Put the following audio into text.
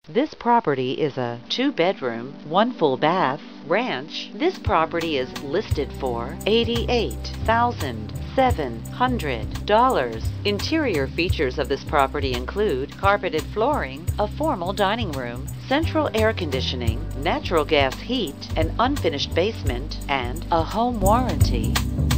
This property is a 2-bedroom, 1 full bath ranch. This property is listed for $88,700. Interior features of this property include carpeted flooring, a formal dining room, central air conditioning, natural gas heat, an unfinished basement, and a home warranty.